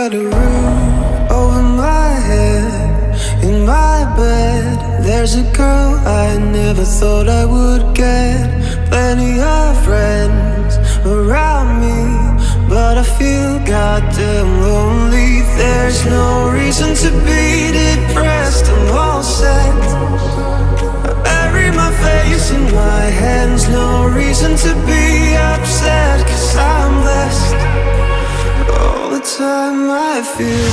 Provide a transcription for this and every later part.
got a roof over my head. In my bed, there's a girl I never thought I would get. Plenty of friends around me, but I feel goddamn lonely. There's no reason to be depressed, I'm all set. I bury my face in my hands. No reason to be upset, 'cause I'm blessed. All the time I feel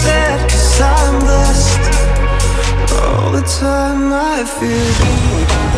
time I feel